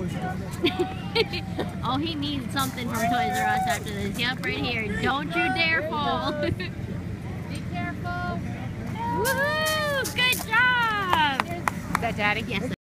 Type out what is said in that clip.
Oh, he needs something from Toys R Us after this. Yep, right here. Don't you dare fall. Be careful. Woohoo! Good job! Is that Daddy? Yes.